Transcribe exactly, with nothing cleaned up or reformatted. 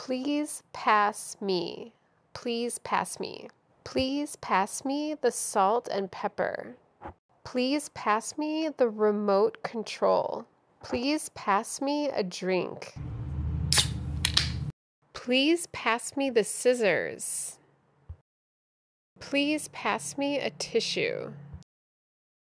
Please pass me. Please pass me. Please pass me the salt and pepper. Please pass me the remote control. Please pass me a drink. Please pass me the scissors. Please pass me a tissue.